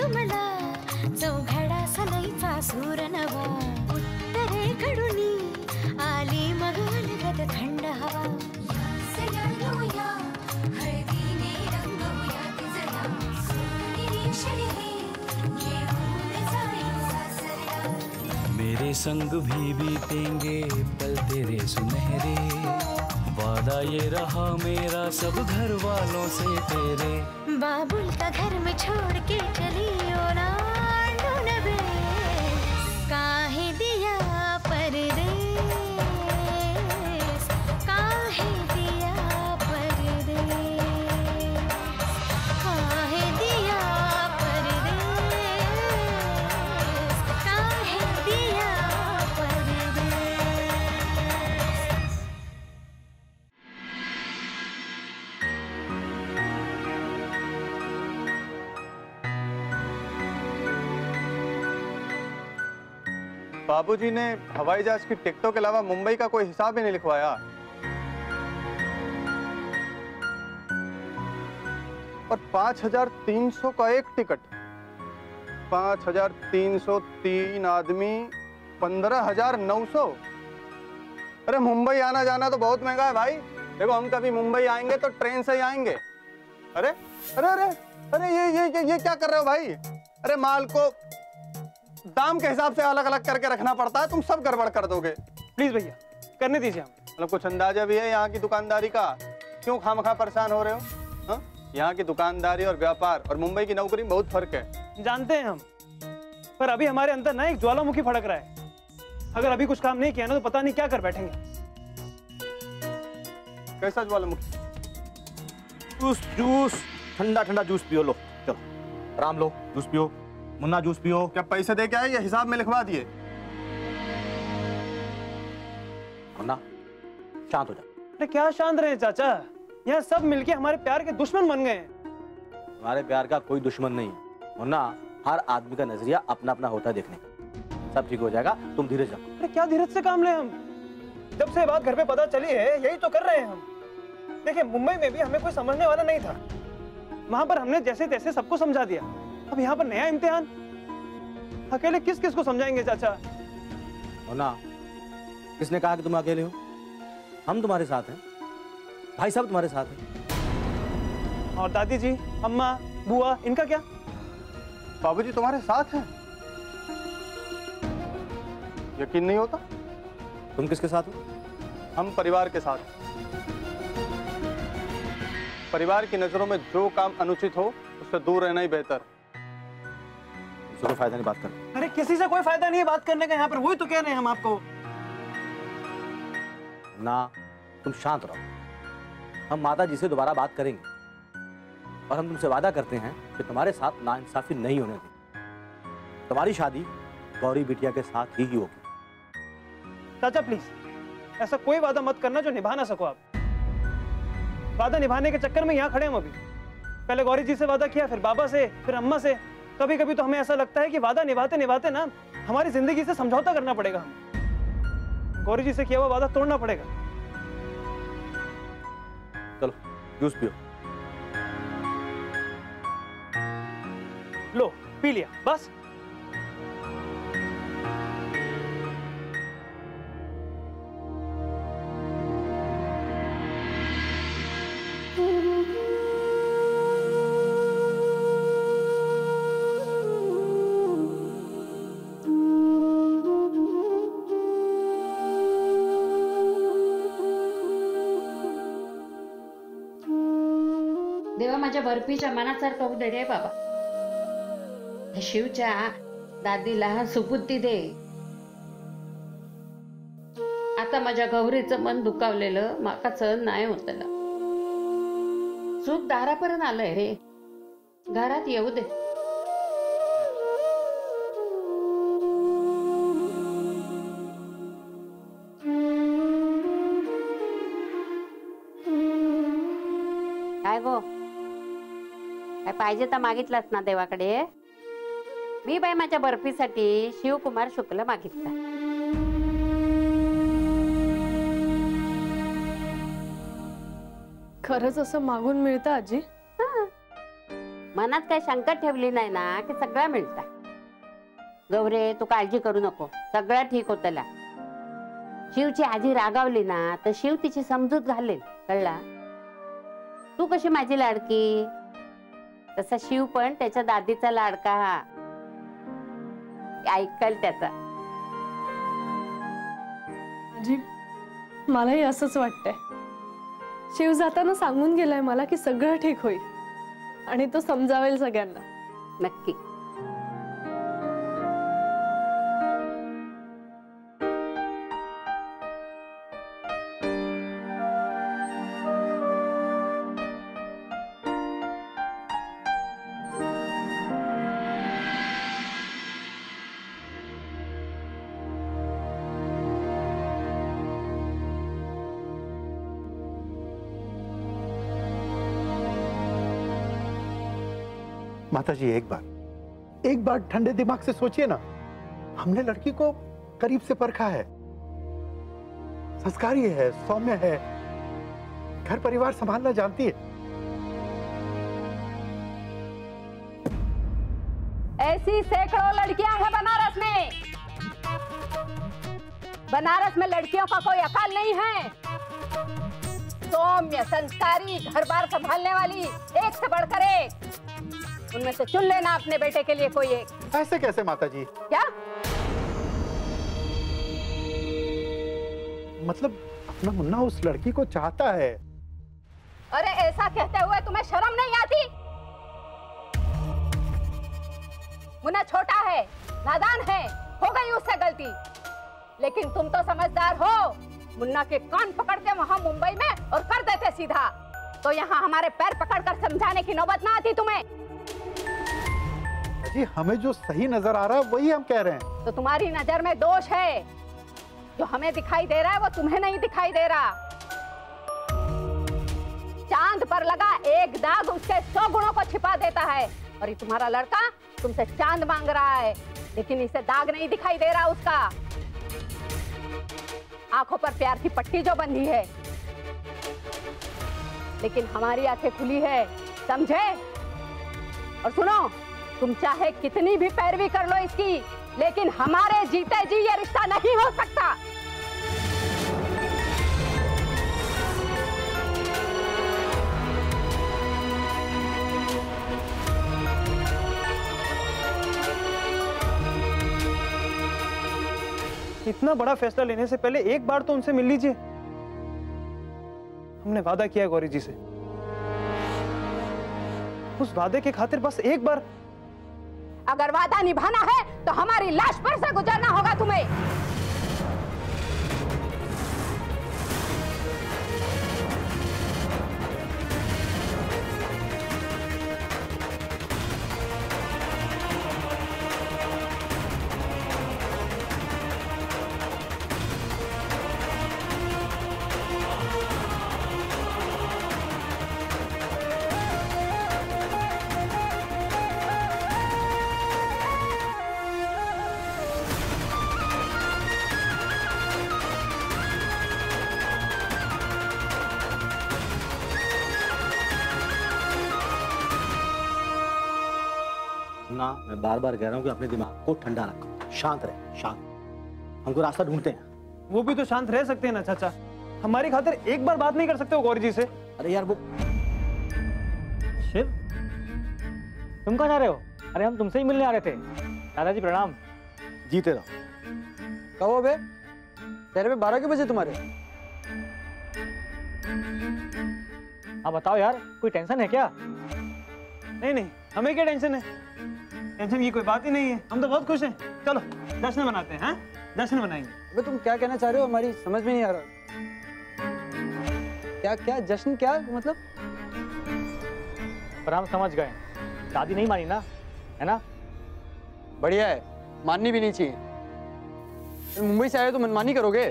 मला चौघडा सनईचा सूर नवा उत्तरेकडून आली मग अलगद थंड हवा सजवूया हळदीने रंगवूया तिजला सोनेरी क्षणी घेऊन जाईल सासऱ्या मेरे संग भी बीतेंगे पल तेरे सुनहरे वादा ये रहा मेरा सब घर वालों से तेरे बाबुल का घर में छोड़ के चली ओ ना ढूंढबे काहे दिया परदेस काहे दिया परदेस काहे दिया परदेस काहे दिया परदेस। बाबूजी ने हवाई जहाज की टिकटों के अलावा मुंबई का कोई हिसाब ही नहीं लिखवाया। और 5300 का एक टिकट, 5303 आदमी 15900। अरे मुंबई आना जाना तो बहुत महंगा है भाई। देखो हम कभी मुंबई आएंगे तो ट्रेन से ही आएंगे। अरे अरे अरे अरे ये क्या कर रहे हो भाई? अरे माल को दाम के हिसाब से अलग अलग करके रखना पड़ता है, तुम सब गड़बड़ कर दोगे। प्लीज भैया करने दीजिए हम। मतलब कुछ अंदाजा भी है यहाँ की दुकानदारी का? क्यों खामखा परेशान हो रहे हो? हाँ, यहाँ की दुकानदारी और व्यापार और मुंबई की नौकरी में बहुत फर्क है। जानते हैं हम, पर अभी हमारे अंदर ना एक ज्वालामुखी फड़क रहा है। अगर अभी कुछ काम नहीं किया ना तो पता नहीं क्या कर बैठेंगे। कैसा ज्वालामुखी? जूस ठंडा ठंडा जूस पियो। लो चलो राम लो जूस पियो, मुन्ना जूस पियो। क्या पैसे दे के आए या हिसाब में लिखवा दिए? मुन्ना शांत हो जा। अरे क्या शांत रहे चाचा, यहाँ सब मिलके हमारे प्यार के दुश्मन बन गए हैं। हमारे प्यार का कोई दुश्मन नहीं है मुन्ना, हर आदमी का नजरिया अपना अपना होता है देखने का। सब ठीक हो जाएगा, तुम धीरज रखो। अरे क्या धीरज से काम ले हम? जब से बात घर पे पता चली है यही तो कर रहे हैं हम। देखिए मुंबई में भी हमें कोई समझने वाला नहीं था, वहां पर हमने जैसे तैसे सबको समझा दिया। अब यहाँ पर नया इम्तिहान, अकेले किस किस को समझाएंगे चाचा? मुन्ना किसने कहा कि तुम अकेले हो? हम तुम्हारे साथ हैं, भाई साहब तुम्हारे साथ हैं। और दादी जी, अम्मा, बुआ, इनका क्या? बाबूजी तुम्हारे साथ हैं? यकीन नहीं होता। तुम किसके साथ हो? हम परिवार के साथ। परिवार की नजरों में जो काम अनुचित हो उससे दूर रहना ही बेहतर। उससे कोई फायदा नहीं बात करने। अरे किसी से कोई फायदा नहीं है बात करने का यहाँ पर, वही तो कह रहे हैं हम आपको। ना तुम शांत रहो, हम माता जी से दोबारा बात करेंगे और हम तुमसे वादा करते हैं कि तुम्हारे साथ नाइंसाफी नहीं होने देंगे। तुम्हारी शादी गौरी बिटिया के साथ ही होगी। चाचा प्लीज ऐसा कोई वादा मत करना जो निभा ना सको आप। वादा निभाने के चक्कर में यहाँ खड़े हम अभी। पहले गौरी जी से वादा किया, फिर बाबा से, फिर अम्मा से। कभी कभी तो हमें ऐसा लगता है कि वादा निभाते निभाते ना हमारी जिंदगी से समझौता करना पड़ेगा। हमें गौरी जी से किया हुआ वादा तोड़ना पड़ेगा। चलो जूस पियो। लो पी लिया बस। देवा माझ्या बर्फीच्या मनासारखं होऊ दे रे बाबा। शिवच्या दादीला सुबुद्धी दे। आता माझ्या गौरीचं मन दुखावलेलं माका सहन नाही होतलं। सुख दारापर्यंत आलंय रे, घरात येऊ दे। काय गो, काय पाहिजे तर मागितलास ना देवाकडे? मी बाई माझ्या बर्फीसाठी शिवकुमार शुक्ल मागितला। खरंच असं मागून मिळतं आजी? मन मनात काही शंका ठेवली नाही ना की सगळं मिळतं. गौरे तू काळजी करू नको, सगळं ठीक होतला. शिवची आजी रागावली ना तर शिव तिची समजूत घालेल, कळला? तू कशी माझी लाडकी तसा शिव पण त्याच्या दादीचा लाडका हा, ऐकल त्याचा. आजी मलाही असंच वाटतंय. शिव जाताना सांगून गेलाय मला की सगळं ठीक होईल आणि तो समजावेल सगळ्यांना. नक्की. माताजी एक बार ठंडे दिमाग से सोचिए ना, हमने लड़की को करीब से परखा है, संस्कारी है, सौम्य है, घर परिवार संभालना जानती है. ऐसी सैकड़ों लड़कियां हैं बनारस में. बनारस में लड़कियों का कोई अकाल नहीं है. सौम्य, संस्कारी, घर बार संभालने वाली एक से बढ़कर एक. उनमें से चुन लेना अपने बेटे के लिए कोई एक. ऐसे कैसे माताजी? क्या मतलब अपना मुन्ना उस लड़की को चाहता है. अरे ऐसा कहते हुए तुम्हें शर्म नहीं आती? मुन्ना छोटा है, नादान है, हो गई उससे गलती. लेकिन तुम तो समझदार हो. मुन्ना के कान पकड़ते वहां मुंबई में और कर देते सीधा. तो यहाँ हमारे पैर पकड़कर समझाने की नौबत ना आती तुम्हें. जी हमें जो सही नजर आ रहा है वही हम कह रहे हैं. तो तुम्हारी नजर में दोष है. जो हमें दिखाई दे रहा है वो तुम्हें नहीं दिखाई दे रहा. चांद पर लगा एक दाग उसके 100 गुणों को छिपा देता है. और ये तुम्हारा लड़का तुमसे चांद मांग रहा है, लेकिन इसे दाग नहीं दिखाई दे रहा उसका. आंखों पर प्यार की पट्टी जो बंधी है, लेकिन हमारी आंखें खुली है, समझे? और सुनो, तुम चाहे कितनी भी पैरवी कर लो इसकी, लेकिन हमारे जीते जी ये रिश्ता नहीं हो सकता. इतना बड़ा फैसला लेने से पहले एक बार तो उनसे मिल लीजिए. हमने वादा किया गौरी जी से, उस वादे के खातिर बस एक बार. अगर वादा निभाना है तो हमारी लाश पर से गुजरना होगा तुम्हें. ना मैं बार बार कह रहा हूँ कि अपने दिमाग को ठंडा रखो, शांत रहे, शांत. हमको रास्ता ढूंढते हैं. वो भी तो शांत रह सकते हैं ना चाचा. हमारी खातिर एक बार बात नहीं कर सकते हो गौरी जी से? अरे यार वो शिव, तुम कहाँ जा रहे हो? अरे हम तुमसे ही मिलने आ रहे थे. दादाजी प्रणाम. जीते रहो. कहो बे, तेरे पे 12 के बजे तुम्हारे? हाँ बताओ यार, कोई टेंशन है क्या? नहीं नहीं, हमें क्या टेंशन है? टेंशन की कोई बात ही नहीं है. हम तो बहुत खुश हैं. चलो जश्न मनाते हैं. हाँ, जश्न मनाएंगे. अबे तुम क्या कहना चाह रहे हो? हमारी समझ में नहीं आ रहा. क्या क्या जश्न, क्या मतलब? पर हम समझ गए. दादी नहीं मानी ना, है ना? बढ़िया है, माननी भी नहीं चाहिए. मुंबई से आए तो मनमानी करोगे?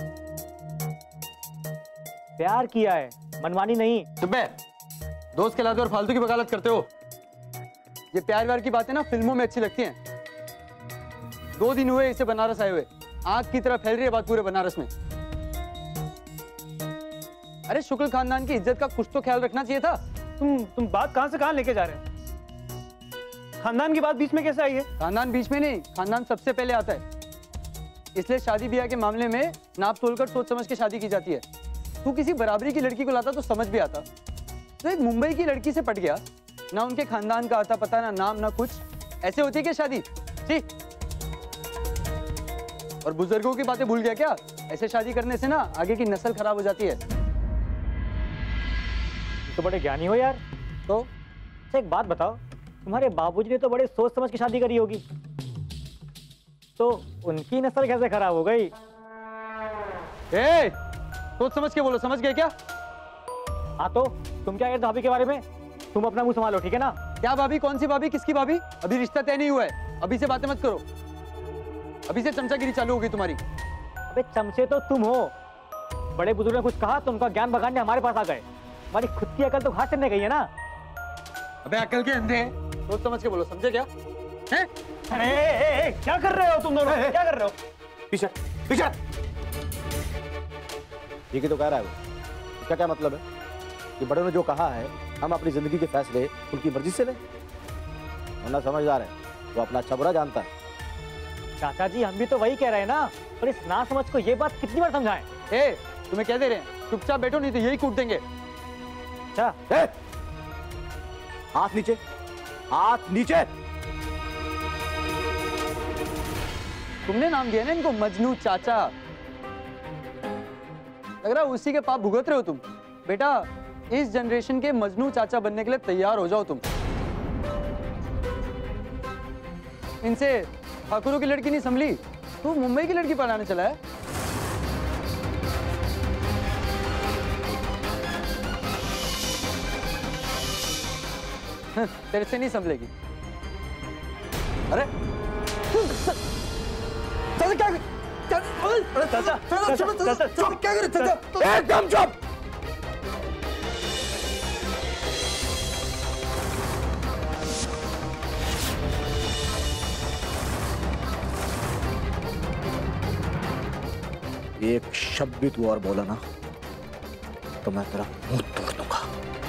प्यार किया है, मनमानी नहीं. दुबे, दोस्त कहलाते और फालतू की वकालत करते हो. ये प्यार व्यार की बातें ना फिल्मों में अच्छी लगती हैं. 2 दिन हुए इसे बनारस आए हुए, आग की तरह फैल रही है बात पूरे बनारस में. अरे शुक्ल खानदान की इज्जत का कुछ तो ख्याल रखना चाहिए था. तुम बात कहां से कहां लेके जा रहे हो? खानदान की बात बीच में कैसे आई है? खानदान बीच में नहीं, खानदान सबसे पहले आता है। इसलिए शादी ब्याह के मामले में नाप तोलकर सोच समझ के शादी की जाती है। तू किसी बराबरी की लड़की को लाता तो समझ भी आता, तो एक मुंबई की लड़की से पट गया, ना उनके खानदान का आता पता, ना नाम, ना कुछ। ऐसे होती है क्या शादी? जी। और बुजुर्गों की बातें भूल गया क्या? ऐसे शादी करने से ना आगे की नस्ल खराब हो जाती है। तो बड़े ज्ञानी हो यार। तो एक बात बताओ, तुम्हारे बाबूजी ने तो बड़े सोच समझ के शादी करी होगी, तो उनकी नस्ल कैसे खराब हो गई? सोच समझ के बोलो, समझ गए क्या? हाँ तो तुम क्या कहते भाभी के बारे में? तुम अपना मुंह संभालो, ठीक है ना? क्या भाभी? कौन सी भाभी? किसकी भाभी? अभी रिश्ता तय नहीं हुआ है, अभी से बातें मत करो। अभी से चमचागिरी चालू होगी तुम्हारी। अबे चमचे तो तुम हो, बड़े बुजुर्ग ने कुछ कहा तो उनका ज्ञान बगाड़ने हमारे पास आ गए। हमारी खुद की अकल तो घास चढ़ने गई है ना। अबे अकल के अंधे हैं, सोच समझ के बोलो, समझे क्या? हैं? अरे क्या कर रहे हो तुम दोनों? क्या कर रहे हो? पीछे पीछे। ठीक है तो कह रहा है वो, इसका क्या मतलब है कि बड़ों ने जो कहा है हम अपनी जिंदगी के फैसले उनकी मर्जी से लें? वरना समझदार है, वो अपना अच्छा बुरा जानता है। चाचा जी हम भी तो वही कह रहे हैं ना, पर इस ना समझ को ये बात कितनी बार समझाएं? तुम्हें क्या दे रहे हैं? चुपचाप बैठो नहीं तो यही कूट देंगे। अच्छा हाथ नीचे, हाथ नीचे। तुमने नाम दिया ना इनको मजनू चाचा, लग रहा है उसी के पाप भुगत रहे हो तुम। बेटा इस जनरेशन के मजनू चाचा बनने के लिए तैयार हो जाओ तुम। इनसे ठाकुरों की लड़की नहीं संभली, तू मुंबई की लड़की पढ़ाने चला है। तेरे से नहीं संभलेगी। अरे क्या करे चाचा? एकदम चुप। एक शब्द भी तू और बोला ना तो मैं तेरा मुंह तोड़ दूंगा।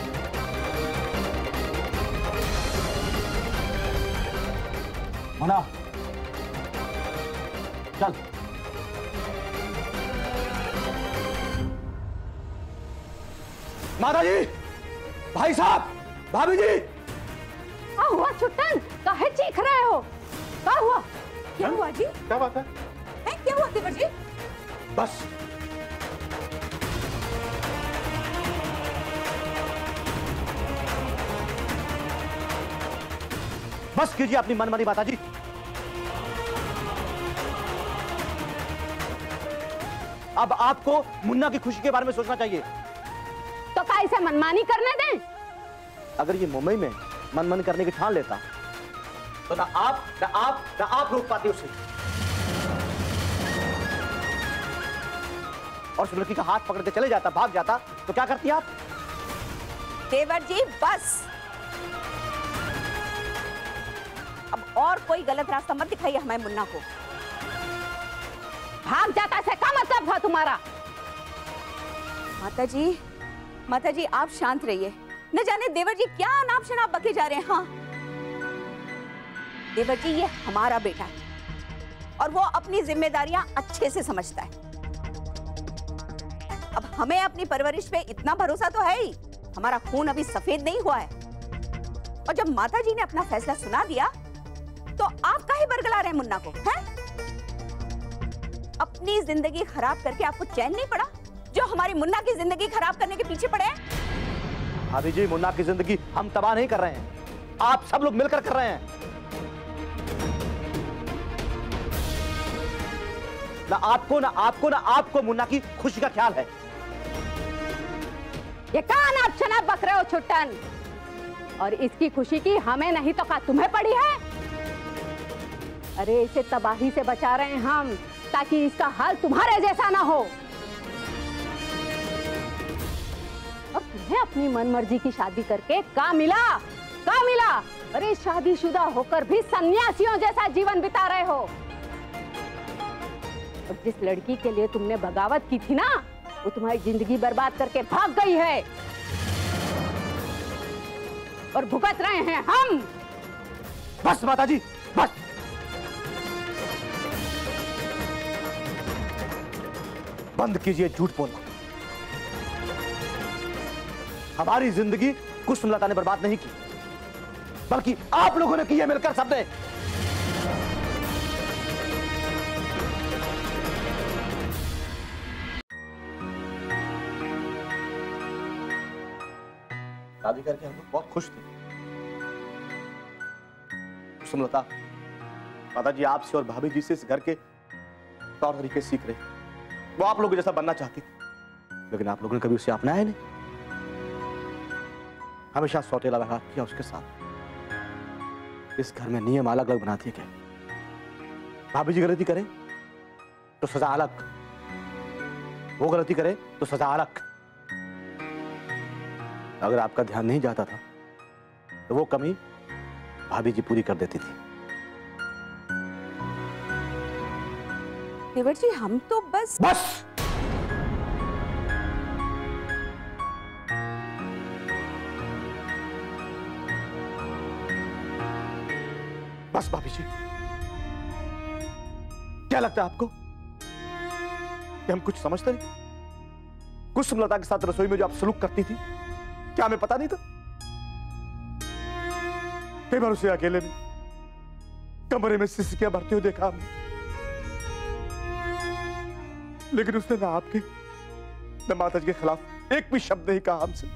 मुन्ना चल। माता जी, भाई साहब, भाभी जी। क्या हुआ छुट्टन? काहे चीख रहे हो? क्या हुआ? क्या हुआ जी? क्या बात है? क्या हुआ देवर जी? बस बस कीजिए अपनी मनमानी माता जी। अब आपको मुन्ना की खुशी के बारे में सोचना चाहिए। तो क्या इसे मनमानी करने दें? अगर ये मुंबई में मनमानी करने की ठान लेता तो ना आप रोक पाते उसे। और उस लड़की का हाथ पकड़ के चले जाता, भाग जाता तो क्या करती आप? देवर जी बस, अब और कोई गलत रास्ता मत दिखाइए हमें मुन्ना को। भाग जाता से क्या मतलब था तुम्हारा? माता जी आप शांत रहिए। न जाने देवर जी क्या अनाप शनाप बके जा रहे हैं। हाँ देवर जी ये हमारा बेटा है और वो अपनी जिम्मेदारियां अच्छे से समझता है। अब हमें अपनी परवरिश पे इतना भरोसा तो है ही, हमारा खून अभी सफेद नहीं हुआ है। और जब माता जी ने अपना फैसला सुना दिया तो आप काहे बरगला रहे हैं मुन्ना को? हैं? अपनी जिंदगी खराब करके आपको चैन नहीं पड़ा जो हमारी मुन्ना की जिंदगी खराब करने के पीछे पड़े हैं? भाभी जी, मुन्ना की जिंदगी हम तबाह नहीं कर रहे हैं, आप सब लोग मिलकर कर रहे हैं। ना आपको मुन्ना की खुशी का ख्याल है। ये कान आप शनाब बक रहे हो छुट्टन, और इसकी खुशी की हमें नहीं तो क्या तुम्हें पड़ी है? अरे इसे तबाही से बचा रहे हैं हम, ताकि इसका हाल तुम्हारे जैसा ना हो। और तुम्हें अपनी मनमर्जी की शादी करके क्या मिला? क्या मिला? अरे शादीशुदा होकर भी सन्यासियों जैसा जीवन बिता रहे हो। और जिस लड़की के लिए तुमने बगावत की थी ना, वो तुम्हारी जिंदगी बर्बाद करके भाग गई है और भुगत रहे हैं हम। बस माताजी, बस। बंद कीजिए झूठ बोलना। हमारी जिंदगी कुसुमलता ने बर्बाद नहीं की, बल्कि आप लोगों ने की है मिलकर सबने। शादी करके हम लोग बहुत खुश थे। कुसुमलता माताजी आपसे और भाभी जी से इस घर के तौर तरीके सीख रहे। वो आप लोगों जैसा बनना चाहती थी, लेकिन आप लोगों ने कभी उसे अपनाया नहीं। हमेशा सौतेला व्यवहार किया उसके साथ। इस घर में नियम अलग अलग बनाती है क्या? भाभी जी गलती करे तो सजा अलग, वो गलती करे तो सजा अलग। अगर आपका ध्यान नहीं जाता था तो वो कमी भाभी जी पूरी कर देती थी। देवर जी हम तो बस बस भाभी जी, क्या लगता है आपको कि हम कुछ समझते नहीं? कुसुमलता के साथ रसोई में जो आप सलूक करती थी, क्या हमें पता नहीं था? कई बार उसे अकेले में कमरे में सिसकियां भरते हुए देखा हमने, लेकिन उसने ना आपके न माताजी के खिलाफ एक भी शब्द नहीं कहा हमसे।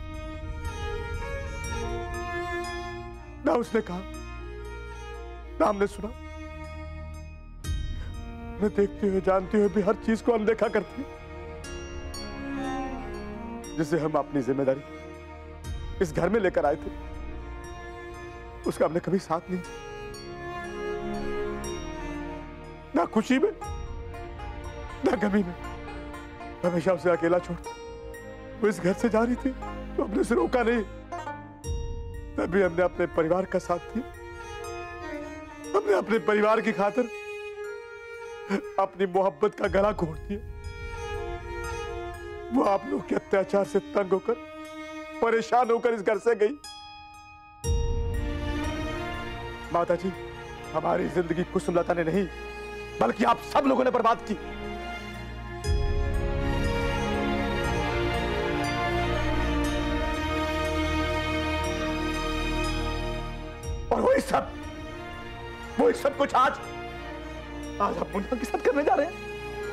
ना उसने कहा, ना हमने सुना। मैं देखते हुए जानते हुए भी हर चीज को अनदेखा करती, जिसे हम अपनी जिम्मेदारी इस घर में लेकर आए थे, उसका हमने कभी साथ नहीं दिया। ना खुशी में ना गमी में, हमेशा उसे अकेला छोड़ वो इस घर से जा रही थी तो हमने उसे रोका नहीं। तभी हमने अपने परिवार का साथ दिया। हमने अपने परिवार की खातिर अपनी मोहब्बत का गला घोट दिया। वो आप लोग के अत्याचार से तंग होकर, परेशान होकर इस घर से गई। माताजी, हमारी जिंदगी कुसुमलता ने नहीं, बल्कि आप सब लोगों ने बर्बाद की। और वही सब कुछ आज आप मुन्ना के साथ करने जा रहे हैं।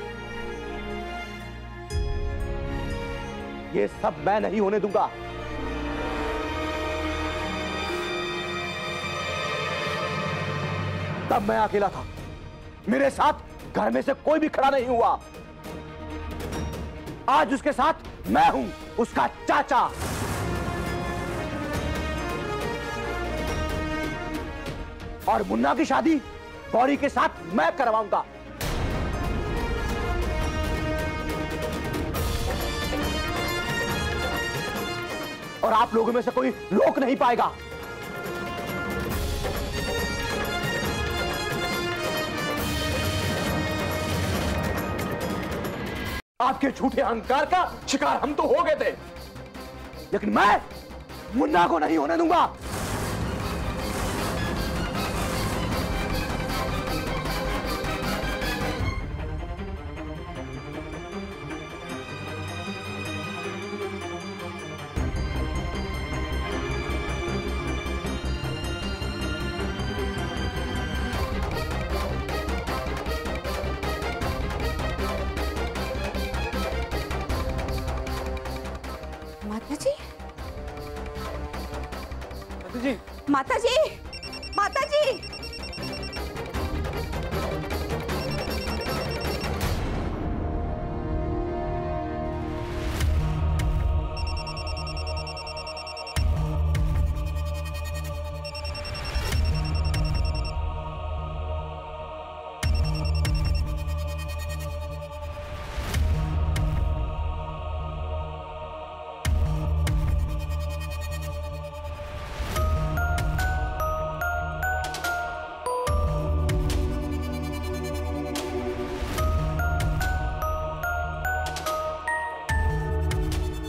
ये सब मैं नहीं होने दूंगा। तब मैं अकेला था, मेरे साथ घर में से कोई भी खड़ा नहीं हुआ। आज उसके साथ मैं हूं, उसका चाचा। और मुन्ना की शादी गौरी के साथ मैं करवाऊंगा। और आप लोगों में से कोई रोक नहीं पाएगा। आपके झूठे अहंकार का शिकार हम तो हो गए थे, लेकिन मैं मुन्ना को नहीं होने दूंगा। माताजी, माताजी,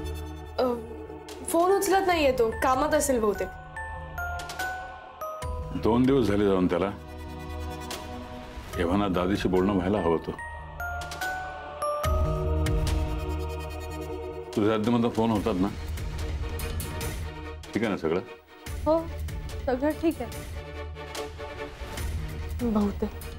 फोन उचलत नाहीये तो, कामात असेल बहुतेक। 2 दिवस झाले जाऊन त्याला. एव्हाना दादीशी बोलणं व्हायला हवं होतं. तुझ्या अध्यमध्ये फोन होतात ना? ठीक आहे ना सगळं? हो, सगळं ठीक आहे बहुतेक.